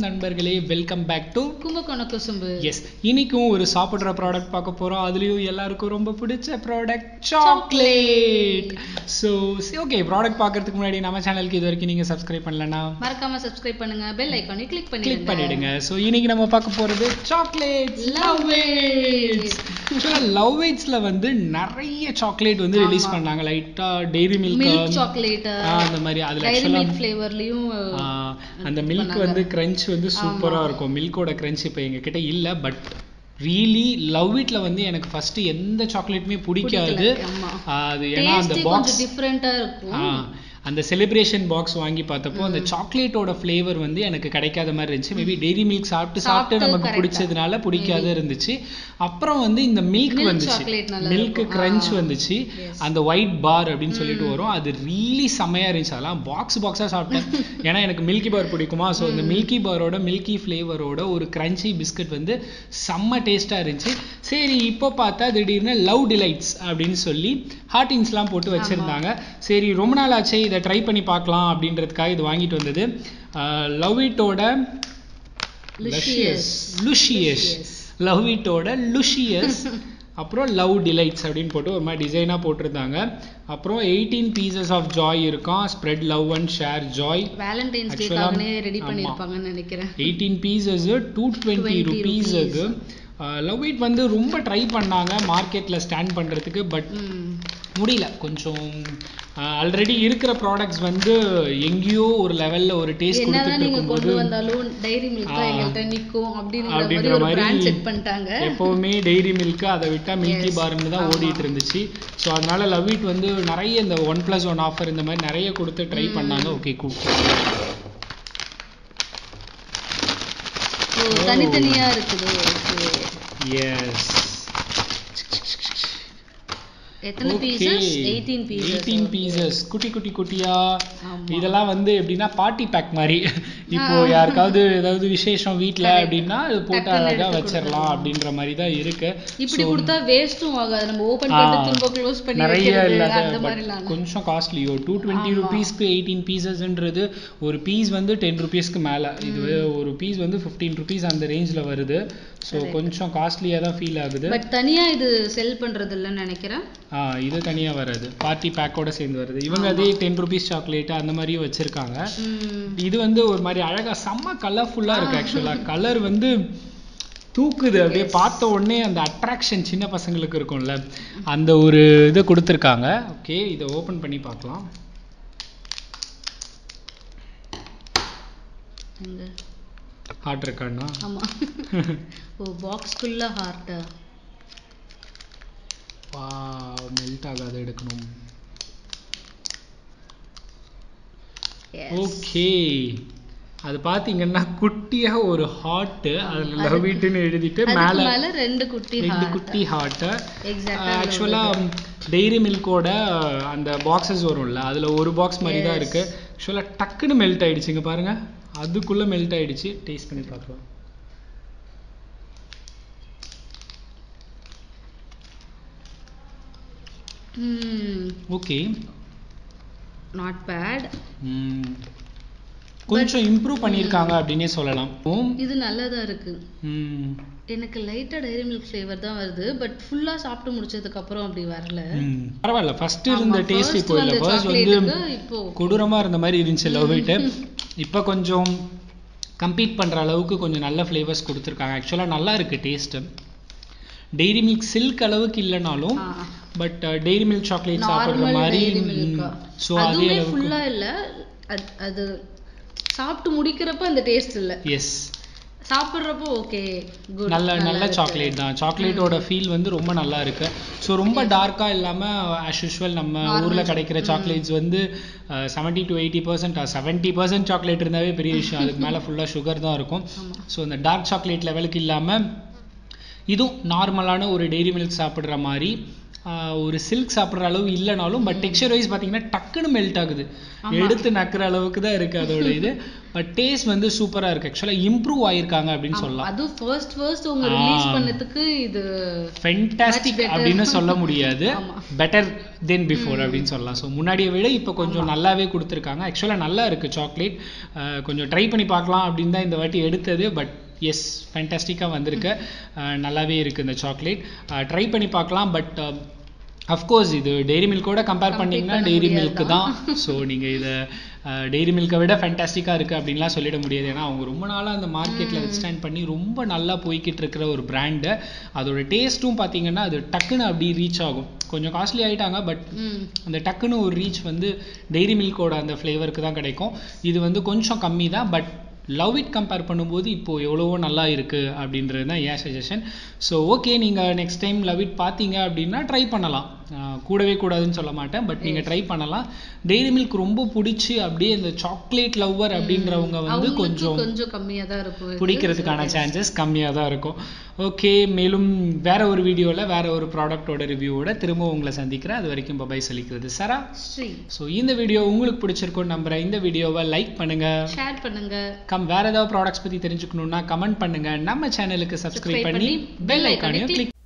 நண்பர்களே, welcome back to Kumbakonam Kusumbu. Yes, இன்னைக்கும் ஒரு சாப்பிட்ற ப்ராடக்ட் பார்க்க போகிறோம். அதுலேயும் எல்லாருக்கும் ரொம்ப பிடிச்ச product chocolate. So okay, product பார்க்கறதுக்கு முன்னாடி நம்ம சேனலுக்கு இது வரைக்கும் நீங்கள் சப்ஸ்கிரைப் பண்ணலன்னா மறக்காம சப்ஸ்கிரைப் பண்ணுங்க, பெல் ஐக்கானை கிளிக் பண்ணிடுங்க. ஸோ இன்னைக்கு நம்ம பார்க்க போகிறது சாக்லேட் லவ்விட்ஸ். லவ்விட்ஸில் வந்து நிறைய சாக்லேட் வந்து ரிலீஸ் பண்ணாங்க. லைட்டாக டெய்ரி மில்க் சாக்லேட் அந்த மாதிரி. அதில் ஆக்சுவலாக ஃப்ளேவர்லையும் அந்த மில்க் வந்து கிரன்ச் வந்து சூப்பரா இருக்கும். மில்கோட கிரன்ச் இப்போ எங்ககிட்ட இல்லை. பட் ரியலி லவ்விட்ல வந்து எனக்கு ஃபர்ஸ்ட் எந்த சாக்லேட்டுமே பிடிக்காது. அது ஏன்னா அந்த பாக்ஸ் டிஃபரெண்டா இருக்கும். அந்த செலிப்ரேஷன் பாக்ஸ் வாங்கி பார்த்தப்போ அந்த சாக்லேட்டோட ஃப்ளேவர் வந்து எனக்கு கிடைக்காத மாதிரி இருந்துச்சு. மேபி டெய்ரி மில்க் சாப்பிட்டு நமக்கு பிடிச்சதுனால பிடிக்காத இருந்துச்சு. அப்புறம் வந்து இந்த மில்க் வந்துச்சு, மில்க் கிரன்ச் வந்துச்சு, அந்த ஒயிட் பார் அப்படின்னு சொல்லிட்டு வரும். அது ரியலி செம்மையா இருந்துச்சு. அதெல்லாம் பாக்ஸா சாப்பிட்டேன். ஏன்னா எனக்கு மில்கி பார் பிடிக்குமா. ஸோ இந்த மில்கி பாரோட மில்கி ஃப்ளேவரோட ஒரு கிரன்ச்சி பிஸ்கட் வந்து செம்ம டேஸ்டா இருந்துச்சு. சரி, இப்போ பார்த்தா திடீர்னு லவ் டிலைட்ஸ் அப்படின்னு சொல்லி ஹார்டின்ஸ்லாம் போட்டு வச்சிருந்தாங்க. சரி, ரொம்ப நாள் ஆச்சு, இதை ட்ரை பண்ணி பார்க்கலாம் அப்படின்றதுக்காக இது வாங்கிட்டு வந்தது. லவ்விட்டோட லுஷியஸ் அப்புறம் லவ் டிலைட்ஸ் அப்படின்னு போட்டு ஒரு மாதிரி டிசைனாக போட்டிருந்தாங்க. அப்புறம் 18 பீசஸ் ஆஃப் ஜாய் இருக்கும். Spread love and share joy. Valentine's டேக்காகவே ரெடி பண்ணிருப்பாங்கன்னு நினைக்கிறேன். 18 பீசஸ் 220 rupees. அது லவ்விட் வந்து ரொம்ப ட்ரை பண்ணாங்க மார்க்கெட்டில் ஸ்டாண்ட் பண்ணுறதுக்கு. பட் முடியல. கொஞ்சம் ஆல்ரெடி இருக்கிற ப்ராடக்ட்ஸ் வந்து எங்கேயோ ஒரு லெவலில் ஒரு டேஸ்ட் கொடுத்துட்டு இருக்கும்போது அப்படின்ற மாதிரி எப்போவுமே டெய்ரி மில்க் அதை விட்டால் மில்கி பார்னு தான் ஓடிட்டு இருந்துச்சு. ஸோ அதனால லவ்விட் வந்து நிறைய இந்த 1+1 ஆஃபர் இந்த மாதிரி நிறைய கொடுத்து ட்ரை பண்ணாங்க. ஓகே, தனித்தனியா இருக்குது. எஸ், எத்தனை பீசஸ்? 18 பீசஸ் குட்டியா. இதெல்லாம் வந்து எப்படின்னா பார்ட்டி பேக் மாதிரி. இப்போ யாருக்காவது ஏதாவது விசேஷம் வீட்ல அப்படின்னா அது போட்டு அழகா வச்சிடலாம் அப்படின்ற மாதிரி தான் இருக்கு. இப்படி கொடுத்தா வேஸ்டும் ஆகாது. நம்ம ஓபன் பண்ணி திரும்ப க்ளோஸ் பண்ணி நிறைய இல்ல, கொஞ்சம் காஸ்ட்லியோ. 220 rupeesக்கு 18 பீசஸ்ன்றது ஒரு பீஸ் வந்து 10 rupeesக்கு மேல. இது ஒரு பீஸ் வந்து 15 rupees அந்த ரேஞ்ச்ல வருது. ஸோ கொஞ்சம் காஸ்ட்லியா தான் ஃபீல் ஆகுது. பட் தனியா இது செல் பண்றது இல்லைன்னு நினைக்கிறேன். இது தனியா வராது, பார்ட்டி பேக்கோட சேர்ந்து வருது. இவங்க அதே 10 rupees சாக்லேட் அந்த மாதிரியும் வச்சிருக்காங்க. இது வந்து ஒரு மாதிரி அழகா செம்ம கலர்ஃபுல்லா இருக்கு. ஆக்சுவலா கலர் வந்து தூக்குது. அப்படியே பார்த்த உடனே அந்த அட்ராக்ஷன் சின்ன பசங்களுக்கு இருக்கும்ல, அந்த ஒரு இதை கொடுத்துருக்காங்க. ஓகே, இதை ஓபன் பண்ணி பார்க்கலாம். ஹார்ட் இருக்காண்ணா? ஆமா. ஓ, பாக்ஸ் ஃபுல்லா ஹார்ட். மெல்ட் ஆகாத எடுக்கணும். ஓகே, அது பாத்தீங்கன்னா குட்டியா ஒரு ஹார்ட், அதுல லவ்விட்னு எழுதிட்டு மேல ரெண்டு குட்டி ஹார்ட். ஆக்சுவலா டெய்ரி மில்கோட அந்த பாக்ஸஸ் வரும்ல, அதுல ஒரு பாக்ஸ் மாதிரி தான் இருக்கு. ஆக்சுவலா டக்குன்னு மெல்ட் ஆயிடுச்சுங்க பாருங்க. அதுக்குள்ள மெல்ட் ஆயிடுச்சு. டேஸ்ட் பண்ணி பார்க்கலாம். Okay, not bad. கொஞ்சம் இம்ப்ரூவ் பண்ணிருக்காங்க அப்படினே சொல்லலாம். இது நல்லதா இருக்கு. எனக்கு லைட்டா டைரி மில்க் ஃப்ளேவர் தான் வருது. பட் ஃபுல்லா சாப்பிட்டு முடிச்சதுக்கு அப்புறம் அப்படி வரல. பரவாயில்ல, ஃபர்ஸ்ட் இருந்த டேஸ்ட் இப்போ இல்ல. ஃபர்ஸ்ட் வந்து இப்போ கொடூரமா இருந்த மாதிரி இருந்துச்சு லவ்விட். இப்போ கொஞ்சம் கம்பீட் பண்ற அளவுக்கு கொஞ்சம் நல்ல ஃப்ளேவர்ஸ் கொடுத்துருக்காங்க. ஆக்சுவலா நல்லா இருக்கு டேஸ்ட். டெய்ரி மில்க் சில்க் அளவுக்கு இல்லைனாலும் பட் டெய்ரி மில்க் சாக்லேட் சாப்பிடுற மாதிரி. ஸோ அதே ஃபுல்லா இல்ல, அது சாப்பிட்டு முடிக்கிறப்ப அந்த டேஸ்ட் இல்ல. எஸ், சாப்பிட்றப்போ ஓகே, குட். நல்ல சாக்லேட் தான். சாக்லேட்டோட ஃபீல் வந்து ரொம்ப நல்லா இருக்கு. ஸோ ரொம்ப டார்க்கா இல்லாம ஆஸ் யூஷுவல் நம்ம ஊர்ல கிடைக்கிற சாக்லேட்ஸ் வந்து 70 to 80%, 70% சாக்லேட் இருந்தாவே பெரிய விஷயம். அதுக்கு மேல ஃபுல்லா சுகர் தான் இருக்கும். ஸோ இந்த டார்க் சாக்லேட் லெவலுக்கு இல்லாம இதுவும் நார்மலான ஒரு டெய்ரி மில்க் சாப்பிட்ற மாதிரி, ஒரு சில்க் சாப்பிட்ற அளவு இல்லைனாலும் பட் டெக்ஸ்சர் வைஸ் பார்த்தீங்கன்னா டக்குன்னு மெல்ட் ஆகுது. எடுத்து நக்கிற அளவுக்கு தான் இருக்கு அதோட இது. பட் டேஸ்ட் வந்து சூப்பரா இருக்கு. ஆக்சுவலா இம்ப்ரூவ் ஆயிருக்காங்க அப்படின்னு சொல்லலாம். அது ஃபர்ஸ்ட் உங்க ரிலீஸ் பண்ணதுக்கு இது ஃபென்டாஸ்டிக் அப்படின்னு சொல்ல முடியாது, பெட்டர் தென் பிஃபோர் அப்படின்னு சொல்லலாம். ஸோ முன்னாடியை விட இப்போ கொஞ்சம் நல்லாவே கொடுத்துருக்காங்க. ஆக்சுவலாக நல்லா இருக்கு சாக்லேட். கொஞ்சம் ட்ரை பண்ணி பார்க்கலாம் அப்படின்னு தான் இந்த வாட்டி எடுத்தது. பட் எஸ், ஃபேண்டாஸ்டிக்காக வந்திருக்கு. நல்லாவே இருக்குது இந்த சாக்லேட். ட்ரை பண்ணி பார்க்கலாம். பட் அஃப்கோர்ஸ் இது டெய்ரி மில்கோட கம்பேர் பண்ணிங்கன்னா டெய்ரி மில்க்கு தான். ஸோ நீங்கள் இதை டெய்ரி மில்கை விட ஃபேண்டாஸ்டிக்காக இருக்குது அப்படின்லாம் சொல்லிட முடியாது. ஏன்னா அவங்க ரொம்ப நாளாக அந்த மார்க்கெட்டில் வித்ஸ்டாண்ட் பண்ணி ரொம்ப நல்லா போய்கிட்டு இருக்கிற ஒரு பிராண்டு. அதோட டேஸ்ட்டும் பார்த்தீங்கன்னா அது டக்குன்னு அப்படி ரீச் ஆகும். கொஞ்சம் காஸ்ட்லி ஆகிட்டாங்க, பட் அந்த டக்குன்னு ஒரு ரீச் வந்து டெய்ரி மில்கோட அந்த ஃப்ளேவருக்கு தான் கிடைக்கும். இது வந்து கொஞ்சம் கம்மி தான், பட் லவ்இட் கம்பேர் பண்ணும்போது இப்போது எவ்வளவோ நல்லா இருக்குது அப்படின்றது தான் என் சஜஷன். ஸோ ஓகே, நீங்கள் நெக்ஸ்ட் டைம் லவ்இட் பார்த்தீங்க அப்படின்னா ட்ரை பண்ணலாம். கூடவே கூடாதுன்னு சொல்ல மாட்டேன், பட் நீங்கள் ட்ரை பண்ணலாம். டெய்ரி மில்க் ரொம்ப பிடிச்சி அப்படியே இந்த சாக்லேட் லவ்வர் அப்படின்றவங்க வந்து கொஞ்சம் கம்மியாக தான் இருக்கும், பிடிக்கிறதுக்கான சான்சஸ் கம்மியாக தான் இருக்கும். ஓகே, மேலும் வேற ஒரு வீடியோவில் வேற ஒரு ப்ராடக்டோட ரிவ்யூவோட திரும்ப உங்களை சந்திக்கிறேன். அது வரைக்கும் பபாய் சொல்லிக்கிறது சரா. ஸோ இந்த வீடியோ உங்களுக்கு பிடிச்சிருக்கும்னு நம்புறேன். இந்த வீடியோவை லைக் பண்ணுங்க, ஷேர் பண்ணுங்க. வேற ஏதாவது ப்ராடக்ட்ஸ் பற்றி தெரிஞ்சுக்கணும்னா கமெண்ட் பண்ணுங்க. நம்ம சேனலுக்கு சப்ஸ்கிரைப் பண்ணி பெல் ஐக்கானையும் கிளிக்